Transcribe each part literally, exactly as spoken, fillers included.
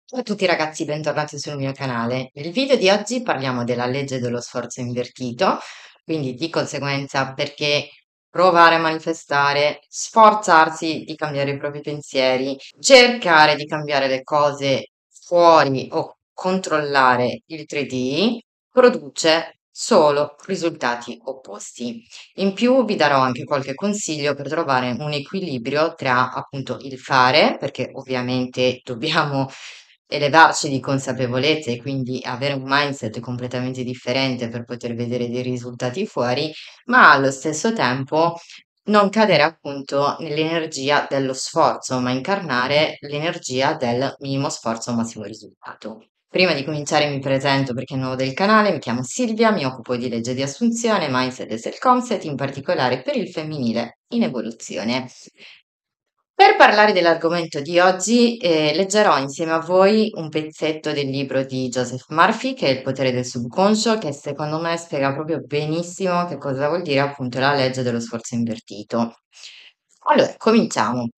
Ciao a tutti ragazzi, bentornati sul mio canale. Nel video di oggi parliamo della legge dello sforzo invertito, quindi di conseguenza perché provare a manifestare, sforzarsi di cambiare i propri pensieri, cercare di cambiare le cose fuori o controllare il tre D produce solo risultati opposti. In più vi darò anche qualche consiglio per trovare un equilibrio tra appunto il fare, perché ovviamente dobbiamo elevarci di consapevolezza e quindi avere un mindset completamente differente per poter vedere dei risultati fuori, ma allo stesso tempo non cadere appunto nell'energia dello sforzo, ma incarnare l'energia del minimo sforzo, massimo risultato. Prima di cominciare mi presento perché è nuovo del canale, mi chiamo Silvia, mi occupo di legge di assunzione, mindset e self-concept, in particolare per il femminile in evoluzione. Per parlare dell'argomento di oggi, eh, leggerò insieme a voi un pezzetto del libro di Joseph Murphy, che è Il potere del subconscio, che secondo me spiega proprio benissimo che cosa vuol dire appunto la legge dello sforzo invertito. Allora, cominciamo.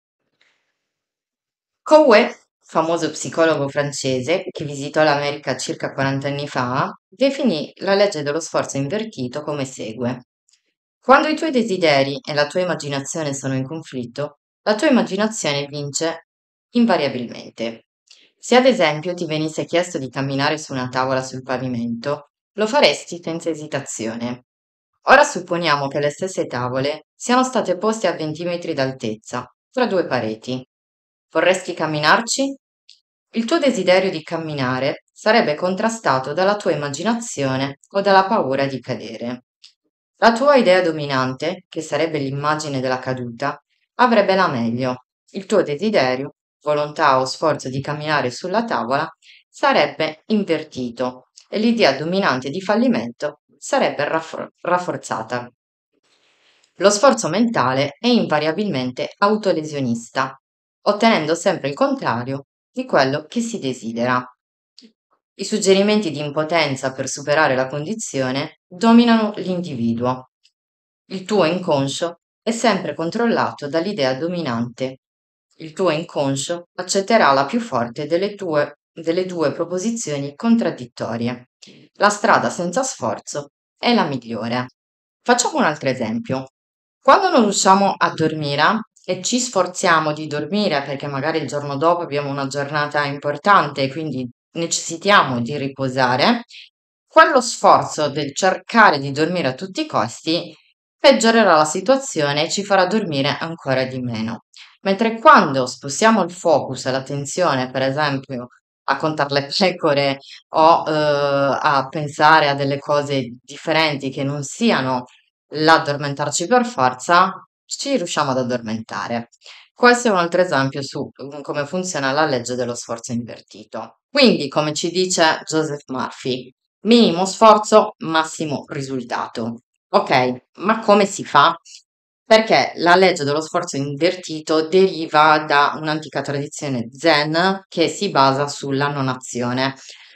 Coué, famoso psicologo francese che visitò l'America circa quaranta anni fa, definì la legge dello sforzo invertito come segue. Quando i tuoi desideri e la tua immaginazione sono in conflitto, la tua immaginazione vince invariabilmente. Se ad esempio ti venisse chiesto di camminare su una tavola sul pavimento, lo faresti senza esitazione. Ora supponiamo che le stesse tavole siano state poste a venti metri d'altezza, tra due pareti. Vorresti camminarci? Il tuo desiderio di camminare sarebbe contrastato dalla tua immaginazione o dalla paura di cadere. La tua idea dominante, che sarebbe l'immagine della caduta, avrebbe la meglio. Il tuo desiderio, volontà o sforzo di camminare sulla tavola, sarebbe invertito e l'idea dominante di fallimento sarebbe raffor- rafforzata. Lo sforzo mentale è invariabilmente autolesionista, ottenendo sempre il contrario di quello che si desidera. I suggerimenti di impotenza per superare la condizione dominano l'individuo. Il tuo inconscio è sempre controllato dall'idea dominante. Il tuo inconscio accetterà la più forte delle tue, delle due proposizioni contraddittorie. La strada senza sforzo è la migliore. Facciamo un altro esempio. Quando non riusciamo a dormire e ci sforziamo di dormire perché magari il giorno dopo abbiamo una giornata importante e quindi necessitiamo di riposare, quello sforzo del cercare di dormire a tutti i costi peggiorerà la situazione e ci farà dormire ancora di meno. Mentre quando spostiamo il focus e l'attenzione, per esempio, a contare le pecore o eh, a pensare a delle cose differenti che non siano l'addormentarci per forza, ci riusciamo ad addormentare. Questo è un altro esempio su mm, come funziona la legge dello sforzo invertito. Quindi, come ci dice Joseph Murphy, minimo sforzo, massimo risultato. Ok, ma come si fa? Perché la legge dello sforzo invertito deriva da un'antica tradizione zen che si basa sulla non azione.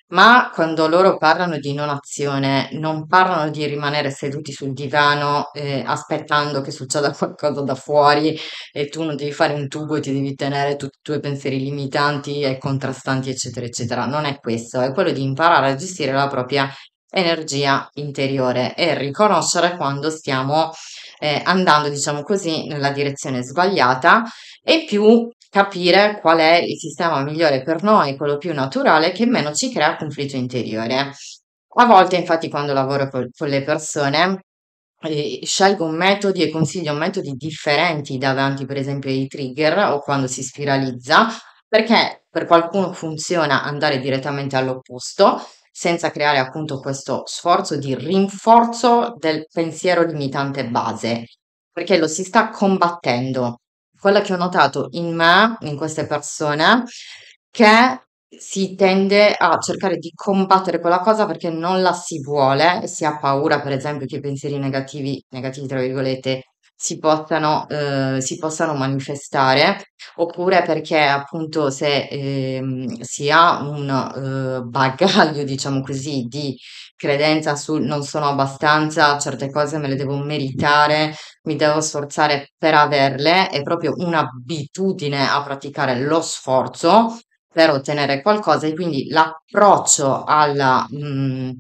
Ma quando loro parlano di non azione, non parlano di rimanere seduti sul divano eh, aspettando che succeda qualcosa da fuori e tu non devi fare un tubo e ti devi tenere tutti i tuoi pensieri limitanti e contrastanti, eccetera, eccetera. Non è questo, è quello di imparare a gestire la propria energia interiore e riconoscere quando stiamo eh, andando, diciamo così, nella direzione sbagliata e più capire qual è il sistema migliore per noi, quello più naturale che meno ci crea conflitto interiore. A volte, infatti, quando lavoro col- con le persone, eh, scelgo metodi e consiglio metodi differenti davanti, per esempio, ai trigger o quando si spiralizza, perché per qualcuno funziona andare direttamente all'opposto, senza creare appunto questo sforzo di rinforzo del pensiero limitante base, perché lo si sta combattendo. Quello che ho notato in me, in queste persone, che si tende a cercare di combattere quella cosa perché non la si vuole, si ha paura, per esempio, che i pensieri negativi, negativi tra virgolette, si possano, eh, si possano manifestare, oppure perché appunto se ehm, si ha un eh, bagaglio, diciamo così, di credenza sul non sono abbastanza, certe cose me le devo meritare, mi devo sforzare per averle, è proprio un'abitudine a praticare lo sforzo per ottenere qualcosa e quindi l'approccio alla, mm,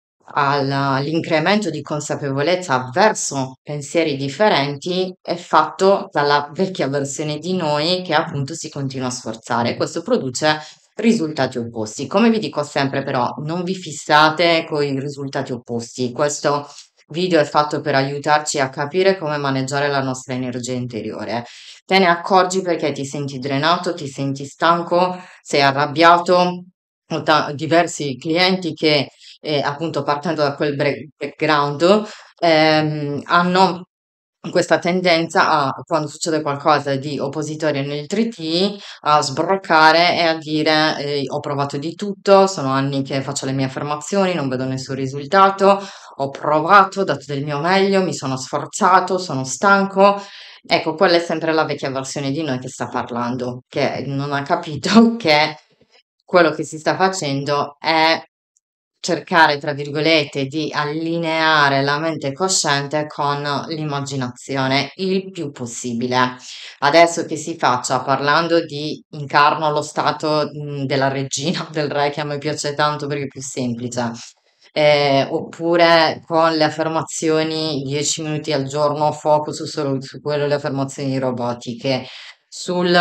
alla- all'incremento di consapevolezza verso pensieri differenti è fatto dalla vecchia versione di noi che appunto si continua a sforzare. Questo produce risultati opposti. Come vi dico sempre, però, non vi fissate con i risultati opposti. Questo video è fatto per aiutarci a capire come maneggiare la nostra energia interiore. Te ne accorgi perché ti senti drenato, ti senti stanco, sei arrabbiato. Ho ta- diversi clienti che, eh, appunto, partendo da quel bre- background, ehm, hanno questa tendenza a, quando succede qualcosa di oppositorio nel tre T, a sbroccare e a dire eh, ho provato di tutto, sono anni che faccio le mie affermazioni, non vedo nessun risultato, ho provato, ho dato del mio meglio, mi sono sforzato, sono stanco. Ecco, quella è sempre la vecchia versione di noi che sta parlando, che non ha capito che quello che si sta facendo è cercare, tra virgolette, di allineare la mente cosciente con l'immaginazione il più possibile. Adesso che si faccia parlando di incarno lo stato mh, della regina, del re, che a me piace tanto perché è più semplice. Eh, oppure con le affermazioni dieci minuti al giorno, focus solo su quello, le affermazioni robotiche, sul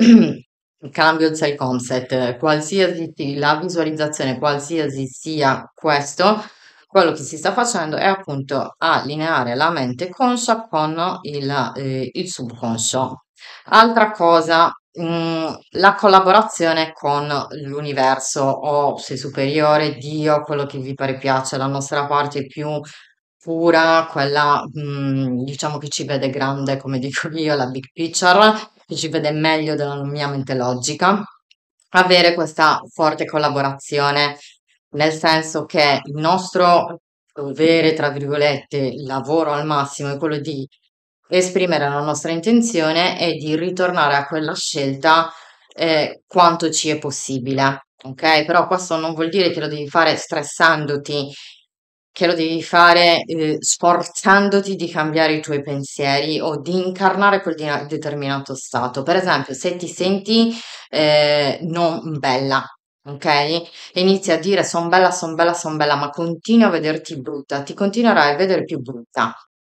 cambio il self concept, qualsiasi sia la visualizzazione, qualsiasi sia questo, quello che si sta facendo è appunto allineare la mente conscia con il, eh, il subconscio. Altra cosa, mm, la collaborazione con l'universo o se superiore, Dio, quello che vi pare piace, la nostra parte più pura, quella mm, diciamo che ci vede grande, come dico io, la big picture, che ci vede meglio della mia mente logica. Avere questa forte collaborazione, nel senso che il nostro dovere, tra virgolette, il lavoro al massimo è quello di esprimere la nostra intenzione e di ritornare a quella scelta eh, quanto ci è possibile, ok? Però questo non vuol dire che lo devi fare stressandoti, che lo devi fare eh, sforzandoti di cambiare i tuoi pensieri o di incarnare quel di- determinato stato. Per esempio, se ti senti eh, non bella, ok? E inizi a dire son bella, son bella, son bella, ma continui a vederti brutta, ti continuerai a vedere più brutta.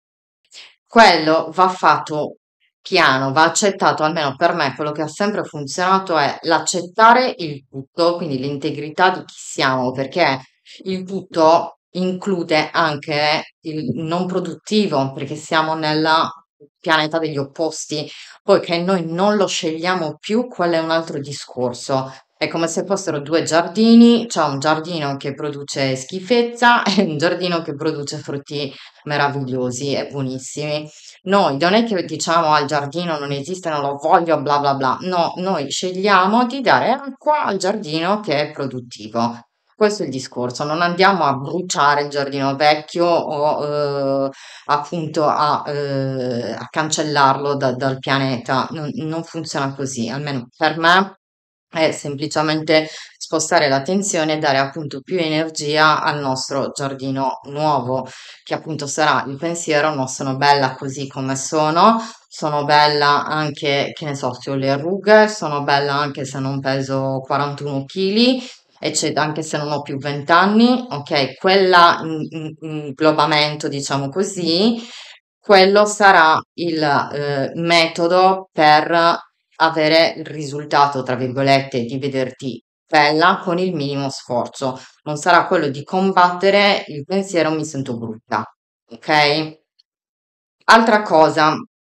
Quello va fatto piano, va accettato, almeno per me quello che ha sempre funzionato è l'accettare il tutto, quindi l'integrità di chi siamo, perché il tutto include anche il non produttivo, perché siamo nel pianeta degli opposti, poi che noi non lo scegliamo più, quello è un altro discorso. È come se fossero due giardini, c'è un giardino che produce schifezza e un giardino che produce frutti meravigliosi e buonissimi. Noi non è che diciamo al giardino non esiste, non lo voglio, bla bla bla. No, noi scegliamo di dare acqua al giardino che è produttivo. Questo è il discorso, non andiamo a bruciare il giardino vecchio o eh, appunto a, eh, a cancellarlo da- dal pianeta. Non, non funziona così, almeno per me è semplicemente spostare l'attenzione e dare appunto più energia al nostro giardino nuovo, che appunto sarà il pensiero, no, sono bella così come sono, sono bella anche, che ne so, se ho le rughe, sono bella anche se non peso quarantuno chili, eccetera, anche se non ho più venti anni, ok, quella in- in- inglobamento, diciamo così, quello sarà il eh, metodo per avere il risultato, tra virgolette, di vederti bella con il minimo sforzo. Non sarà quello di combattere il pensiero mi sento brutta, ok? Altra cosa,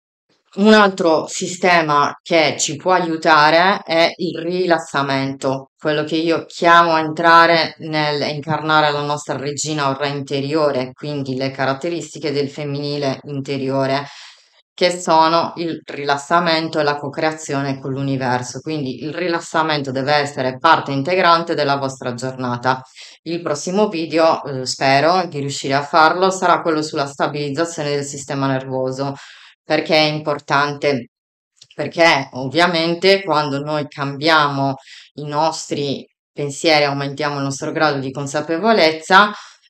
un altro sistema che ci può aiutare è il rilassamento, quello che io chiamo a entrare nel incarnare la nostra regina o re interiore, quindi le caratteristiche del femminile interiore, che sono il rilassamento e la co-creazione con l'universo. Quindi il rilassamento deve essere parte integrante della vostra giornata. Il prossimo video, eh, spero di riuscire a farlo, sarà quello sulla stabilizzazione del sistema nervoso. Perché è importante? Perché ovviamente quando noi cambiamo i nostri pensieri, aumentiamo il nostro grado di consapevolezza,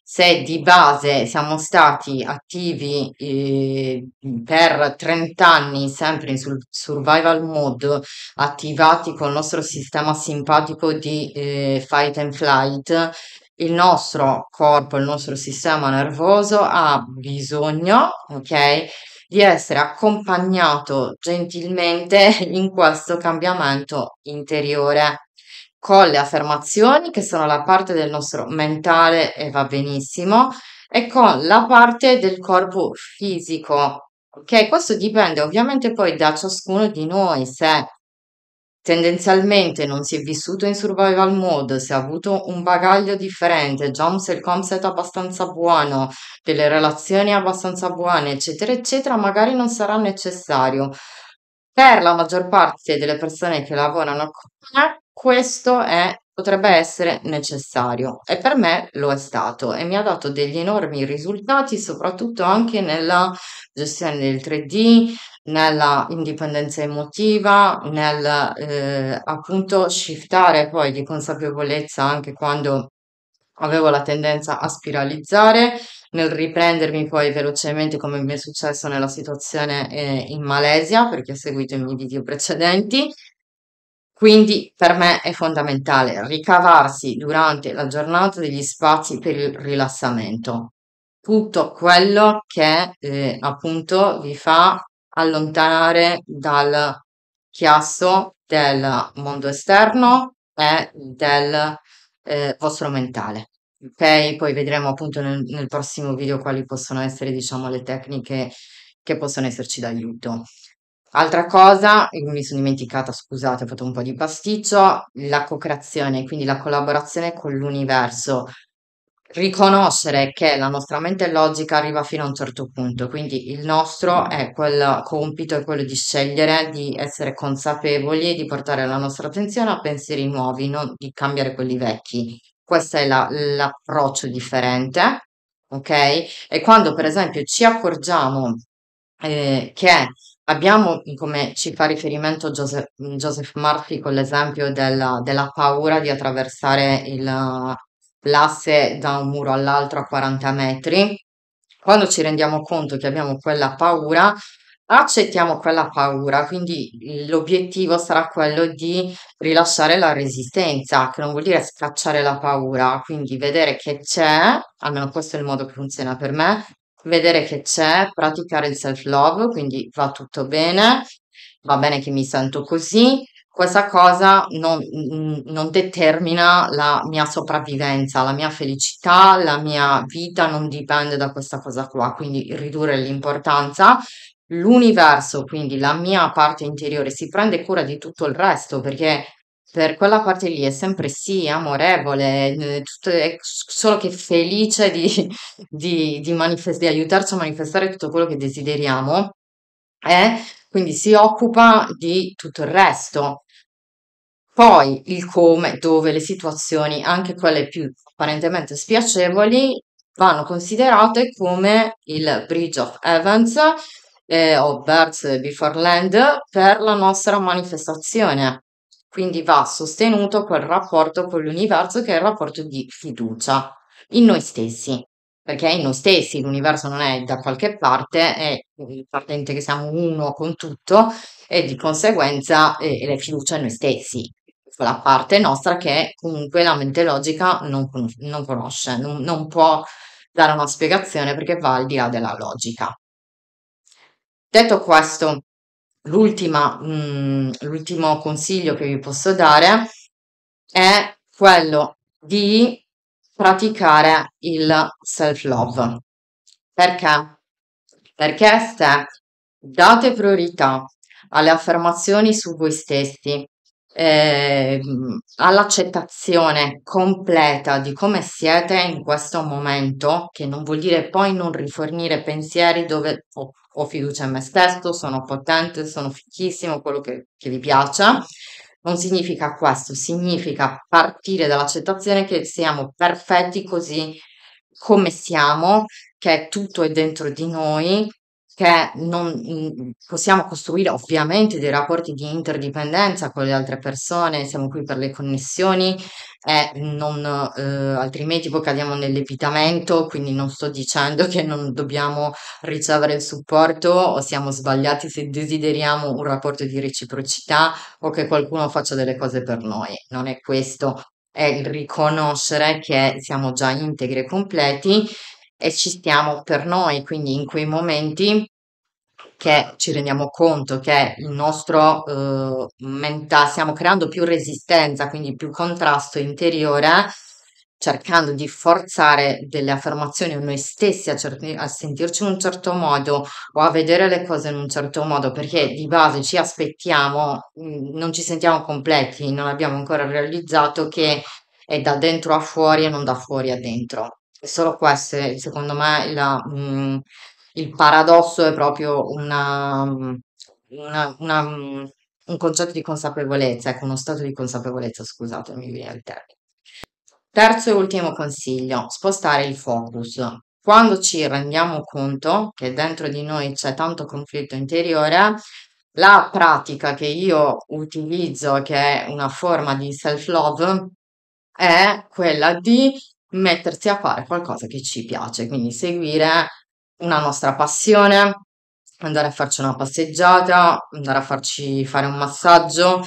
se di base siamo stati attivi eh, per trenta anni, sempre in sul- survival mode, attivati col nostro sistema simpatico di eh, fight and flight, il nostro corpo, il nostro sistema nervoso ha bisogno, ok, di essere accompagnato gentilmente in questo cambiamento interiore con le affermazioni che sono la parte del nostro mentale e va benissimo, e con la parte del corpo fisico. Ok, questo dipende ovviamente poi da ciascuno di noi, se tendenzialmente non si è vissuto in survival mode, se ha avuto un bagaglio differente, già un self-concept abbastanza buono, delle relazioni abbastanza buone, eccetera, eccetera, magari non sarà necessario. Per la maggior parte delle persone che lavorano con me, questo è, potrebbe essere necessario e per me lo è stato e mi ha dato degli enormi risultati, soprattutto anche nella gestione del tre D, nella indipendenza emotiva, nel eh, appunto shiftare poi di consapevolezza anche quando avevo la tendenza a spiralizzare, nel riprendermi poi velocemente come mi è successo nella situazione eh, in Malesia, perché ho seguito i miei video precedenti. Quindi per me è fondamentale ricavarsi durante la giornata degli spazi per il rilassamento, tutto quello che eh, appunto vi fa allontanare dal chiasso del mondo esterno e del eh, vostro mentale. Ok? Poi vedremo appunto nel, nel prossimo video quali possono essere, diciamo, le tecniche che possono esserci d'aiuto. Altra cosa, e mi sono dimenticata, scusate, ho fatto un po' di pasticcio, la co-creazione, quindi la collaborazione con l'universo. Riconoscere che la nostra mente logica arriva fino a un certo punto, quindi il nostro è quel compito, è quello di scegliere, di essere consapevoli e di portare la nostra attenzione a pensieri nuovi, non di cambiare quelli vecchi. Questo è la- l'approccio differente, ok? E quando per esempio ci accorgiamo eh, che abbiamo, come ci fa riferimento Joseph, Joseph Murphy con l'esempio della, della paura di attraversare il, l'asse da un muro all'altro a quaranta metri, quando ci rendiamo conto che abbiamo quella paura, accettiamo quella paura, quindi l'obiettivo sarà quello di rilasciare la resistenza, che non vuol dire scacciare la paura, quindi vedere che c'è, almeno questo è il modo che funziona per me, vedere che c'è, praticare il self-love, quindi va tutto bene, va bene che mi sento così, questa cosa non, mm, non determina la mia sopravvivenza, la mia felicità, la mia vita non dipende da questa cosa qua, quindi ridurre l'importanza. L'universo, quindi la mia parte interiore, si prende cura di tutto il resto perché per quella parte lì è sempre sì, amorevole, eh, tutto- è solo che felice di, di, di manifest- di aiutarci a manifestare tutto quello che desideriamo e quindi si occupa di tutto il resto. Poi il come, dove le situazioni, anche quelle più apparentemente spiacevoli, vanno considerate come il Bridge of Evans eh, o Birds Before Land per la nostra manifestazione. Quindi va sostenuto quel rapporto con l'universo che è il rapporto di fiducia in noi stessi, perché è in noi stessi, l'universo non è da qualche parte, è partente che siamo uno con tutto e di conseguenza eh, la fiducia in noi stessi, quella parte nostra che comunque la mente logica non, con- non conosce, non, non può dare una spiegazione perché va al di là della logica. Detto questo, l'ultima, mm, l'ultimo consiglio che vi posso dare è quello di praticare il self-love. Perché? Perché se date priorità alle affermazioni su voi stessi, ehm, all'accettazione completa di come siete in questo momento, che non vuol dire poi non rifornire pensieri dove ho, ho fiducia in me stesso, sono potente, sono fichissimo, quello che, che vi piaccia. Non significa questo, significa partire dall'accettazione che siamo perfetti così come siamo, che tutto è dentro di noi che non mm, possiamo costruire ovviamente dei rapporti di interdipendenza con le altre persone, siamo qui per le connessioni e non, eh, altrimenti poi cadiamo nell'evitamento, quindi non sto dicendo che non dobbiamo ricevere il supporto o siamo sbagliati se desideriamo un rapporto di reciprocità o che qualcuno faccia delle cose per noi. Non è questo, è il riconoscere che siamo già integri e completi e ci stiamo per noi, quindi in quei momenti che ci rendiamo conto che il nostro eh, menta- stiamo creando più resistenza, quindi più contrasto interiore, cercando di forzare delle affermazioni a noi stessi, a, certi- a sentirci in un certo modo o a vedere le cose in un certo modo, perché di base ci aspettiamo, mm, non ci sentiamo completi, non abbiamo ancora realizzato che è da dentro a fuori e non da fuori a dentro. E solo questo, è, secondo me, la, mm, il paradosso è proprio una, mm, una- una, mm, un concetto di consapevolezza, ecco, uno stato di consapevolezza, scusatemi, mi viene il termine. Terzo e ultimo consiglio, spostare il focus. Quando ci rendiamo conto che dentro di noi c'è tanto conflitto interiore, la pratica che io utilizzo, che è una forma di self-love, è quella di mettersi a fare qualcosa che ci piace, quindi seguire una nostra passione, andare a farci una passeggiata, andare a farci fare un massaggio,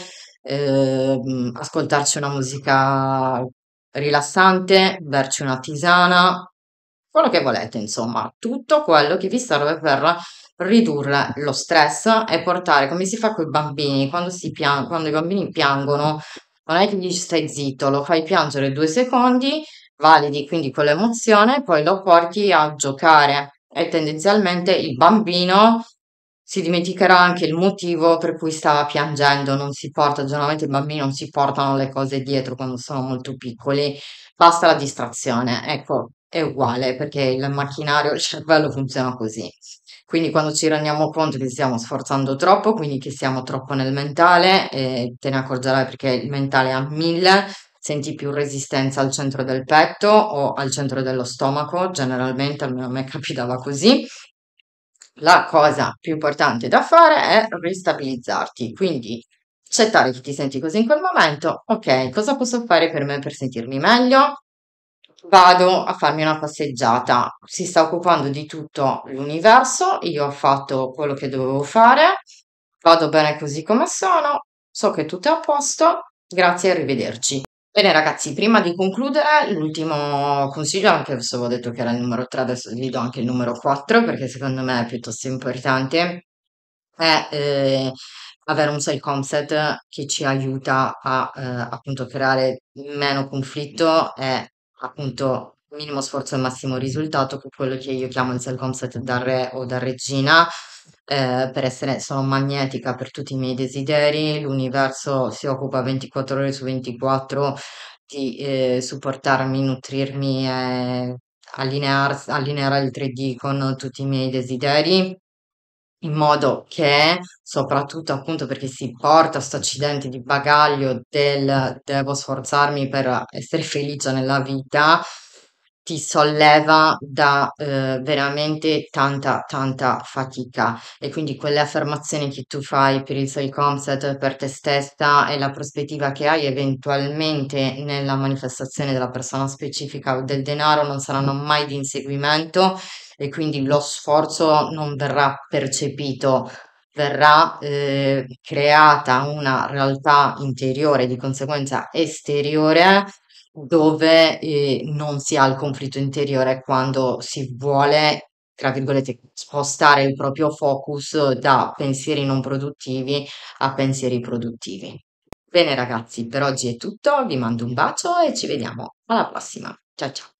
ehm, ascoltarci una musica rilassante, berci una tisana, quello che volete, insomma, tutto quello che vi serve per ridurre lo stress e portare, come si fa con i bambini, quando si pian- quando i bambini piangono, non è che gli dici stai zitto, lo fai piangere due secondi, validi quindi quell'emozione, poi lo porti a giocare e tendenzialmente il bambino si dimenticherà anche il motivo per cui stava piangendo, non si porta, generalmente i bambini non si portano le cose dietro quando sono molto piccoli, basta la distrazione, ecco, è uguale perché il macchinario, il cervello funziona così. Quindi quando ci rendiamo conto che stiamo sforzando troppo, quindi che siamo troppo nel mentale, eh, te ne accorgerai perché il mentale è a mille, senti più resistenza al centro del petto o al centro dello stomaco, generalmente, almeno a me capitava così. La cosa più importante da fare è ristabilizzarti, quindi accettare che ti senti così in quel momento. Ok, cosa posso fare per me per sentirmi meglio? Vado a farmi una passeggiata. Si sta occupando di tutto l'universo, io ho fatto quello che dovevo fare, vado bene così come sono, so che tutto è a posto, grazie e arrivederci. Bene ragazzi, prima di concludere, l'ultimo consiglio, anche se avevo detto che era il numero tre, adesso vi do anche il numero quattro perché secondo me è piuttosto importante, è eh, avere un self concept che ci aiuta a eh, appunto creare meno conflitto e appunto minimo sforzo e massimo risultato, che è quello che io chiamo il self concept da re o da regina, eh, per essere, sono magnetica per tutti i miei desideri, l'universo si occupa ventiquattro ore su ventiquattro di eh, supportarmi, nutrirmi e allinear- allineare il tre D con tutti i miei desideri in modo che, soprattutto appunto perché si porta sto accidente di bagaglio del devo sforzarmi per essere felice nella vita, ti solleva da eh, veramente tanta, tanta fatica. E quindi quelle affermazioni che tu fai per il self concept, per te stessa e la prospettiva che hai eventualmente nella manifestazione della persona specifica o del denaro non saranno mai di inseguimento e quindi lo sforzo non verrà percepito, verrà eh, creata una realtà interiore, di conseguenza esteriore, dove eh, non si ha il conflitto interiore quando si vuole, tra virgolette, spostare il proprio focus da pensieri non produttivi a pensieri produttivi. Bene ragazzi, per oggi è tutto, vi mando un bacio e ci vediamo alla prossima. Ciao ciao.